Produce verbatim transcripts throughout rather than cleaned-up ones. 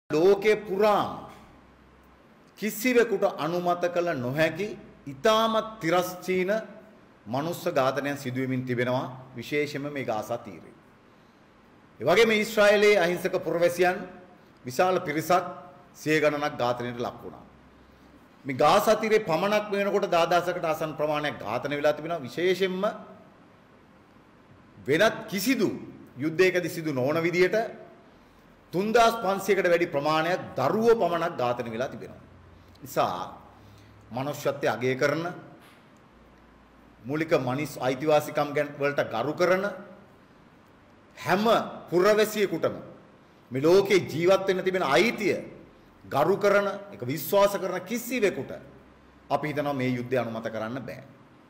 ලෝකේ පුරාම කිසිවෙකුට අනුමත කළ නොහැකි ඊටමත් තිරස්චීන මනුස්ස ඝාතනයන් සිදු වෙමින් තිබෙනවා විශේෂයෙන්ම මේ ගාසා තීරයේ. ඒ වගේම ඊශ්‍රායලයේ අහිංසක පුරවැසියන් විශාල පිරිසක් සිය ගණනක් ඝාතනයට ලක් වුණා. මේ ගාසා තීරයේ පමණක් වෙනකොට දහදහසකට ආසන්න ප්‍රමාණයක් ඝාතන වෙලා තිබෙනවා විශේෂයෙන්ම වෙනත් කිසිදු යුද්ධයකදී සිදු නොවන විදියට තුන්දාස් පන්සියයකට වැඩි ප්‍රමාණයක් දරුවෝ පමණක් ඝාතනය වෙලා තිබෙනවා. නිසා මනුෂ්‍යත්වයේ අගය කරන මූලික මනිස් අයිතිවාසිකම් ගැන වලට ගරු කරන හැම පුරවැසියෙකුටම මේ ලෝකේ ජීවත් වෙන්න තිබෙන අයිතිය ගරු කරන එක විශ්වාස කරන කිසිවෙකුට අපි හිතනවා මේ යුද්ධය අනුමත කරන්න බෑ.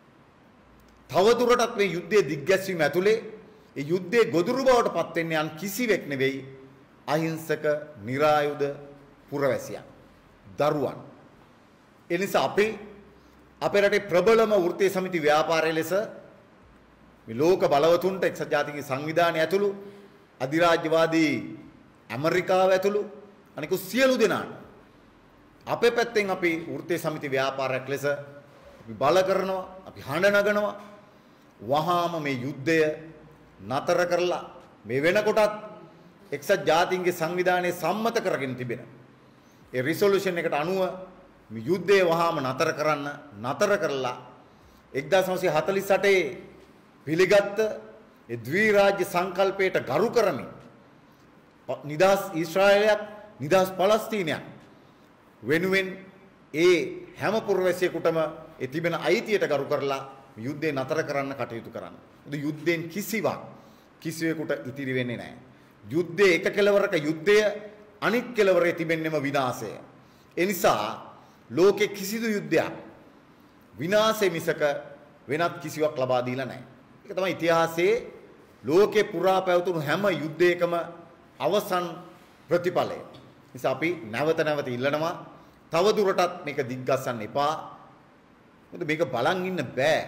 තවදුරටත් මේ යුද්ධයේ දිග්ගැස්වීම ඇතුලේ ඒ යුද්ධයේ ගොදුරු බවට පත් වෙන්නේ යන් කිසිවෙක් නෙවෙයි අහිංසක නිරායුධ පුරවැසියන් දරුවන්. ඒ නිසා අපි අපේ රටේ ප්‍රබලම වෘත්තීය සමිති ව්‍යාපාරය ලෙස මේ ලෝක බලවතුන්ට එක්සත් ජාතීන්ගේ සංවිධානය ඇතුළු අධිරාජ්‍යවාදී ඇමරිකාව ඇතුළු අනිකුත් සියලු දෙනාට අපේ පැත්තෙන් අපි වෘත්තීය සමිති ව්‍යාපාරයක් ලෙස අපි බල කරනවා, අපි හඬ නගනවා වහාම මේ යුද්ධය නතර කරලා මේ වෙනකොටත් එක්සත් ජාතීන්ගේ සංවිධානයේ සම්මත කරගෙන තිබෙන ඒ රිසොලූෂන් එකට අනුව මේ යුද්ධය වහාම නතර කරන්න නතර කරලා එක්දාස් නවසිය හතළිස් අටේ පිළිගත් ඒ ද්විරාජ්‍ය සංකල්පයට ගරු කරමින් නිදහස් ඊශ්‍රායලයක් නිදහස් පලස්තීනයක් වෙනුවෙන් ඒ හැම පුරවැසියෙකුටම ඒ තිබෙන අයිතියට ගරු කරලා යුද්ධය නතර කරන්න කටයුතු කරන්න. ඒ යුද්ධෙන් කිසිවක් කිසිවෙකුට ඉතිරි වෙන්නේ නැහැ. යුද්ධයේ එක කෙලවරක යුද්ධය අනිත් කෙලවරේ තිබෙන්නේම විනාශය. ඒ නිසා ලෝකේ කිසිදු යුද්ධයක් විනාශය මිසක වෙනත් කිසිවක් ලබා දීලා නැහැ. ඒක තමයි ඉතිහාසයේ ලෝකේ පුරා පැවතුණු හැම යුද්ධයකම අවසන් ප්‍රතිඵලය. නිසා අපි නැවත නැවත ඉල්ලනවා තව දුරටත් මේක දිග්ගස්සන්න එපා. මොකද මේක බලන් ඉන්න බෑ.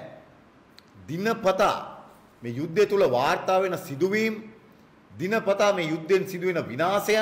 දිනපතා මේ යුද්ධය තුල වාර්තා වෙන සිදුවීම් දිනපතා මේ යුද්ධෙන් සිදුවෙන විනාශයන්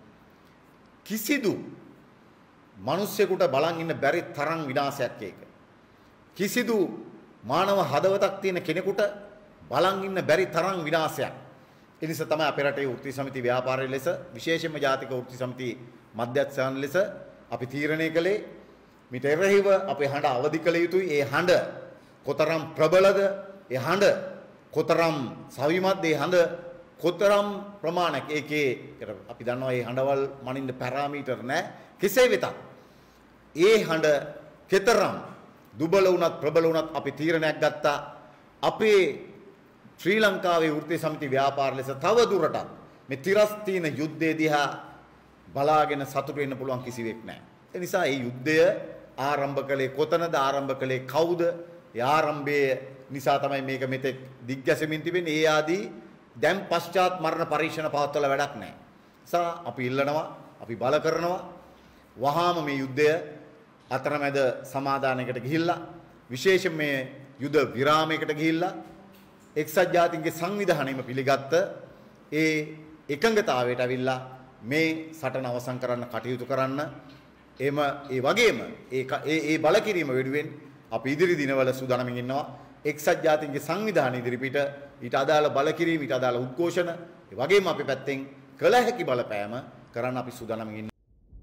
කිසිදු මිනිස්සෙකුට බලන් ඉන්න බැරි තරම් විනාශයක් ඒක. කිසිදු මානව හදවතක් තියෙන කෙනෙකුට බලන් ඉන්න බැරි තරම් විනාශයක්. ඒ නිසා තමයි අපේ රටේ වෘත්තීය සමිති ව්‍යාපාරය ලෙස විශේෂයෙන්ම ජාතික වෘත්තීය සමිති මධ්‍යස්ථාන ලෙස අපි තීරණය කළේ මිට එරෙහිව අපේ හඬ අවදි කළ යුතුයි. ඒ හඬ කොතරම් ප්‍රබලද, ඒ හඬ කොතරම් සවිමත්ද, ඒ හඬ කොතරම් ප්‍රමාණයක් ඒකේ අපි දන්නවා මේ හඬවල් මනින්න පැරාමීටර් නැහැ. කෙසේ වෙතත් ඒ හඬ කෙතරම් දුබල වුණත් ප්‍රබල වුණත් අපි තීරණයක් ගත්තා අපේ ශ්‍රී ලංකාවේ වෘත්තීය සමිති ව්‍යාපාර ලෙස තව දුරටත් මේ තිරස්තීන යුද්ධය දිහා බලාගෙන සතුටු වෙන්න පුළුවන් කිසිවෙක් නැහැ. ඒ නිසා මේ යුද්ධය ආරම්භ කළේ කොතනද, ආරම්භ කළේ කවුද? ඒ ආරම්භයේ නිසා තමයි මේක මෙතෙක් දිග්ගැසෙමින් තිබෙන්නේ. ඒ ආදී දැන් පශ්චාත් මරණ පරීක්ෂණ පවත්වලා වැඩක් නැහැ. නිසා අපි ඉල්ලනවා, අපි බල කරනවා වහාම මේ යුද්ධය අතරමැද සමාදානයකට ගිහිල්ලා විශේෂයෙන් මේ යුද විරාමයකට ගිහිල්ලා එක්සත් ජාතීන්ගේ සංවිධානයම පිළිගත්ත ඒ එකඟතාවයට අවිල්ලා මේ සටන අවසන් කරන්න කටයුතු කරන්න එම ඒ වගේම ඒ ඒ බල කිරීම වෙනුවෙන් අපි ඉදිරි දිනවල සූදානම්ින් ඉන්නවා එක්සත් ජාතීන්ගේ සංවිධානය ඉදිරිපිට ඊට අදාළ බල කිරීම ඊට අදාළ උද්ඝෝෂණ ඒ වගේම අපි පැත්තෙන් කළ හැකි බලපෑම කරන්න අපි සූදානම්ින් ඉන්නවා.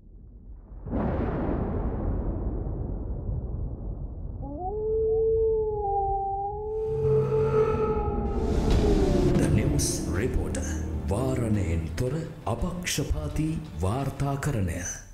The News Reporter වාරණයෙන් තොර අපක්ෂපාතී වාර්තාකරණය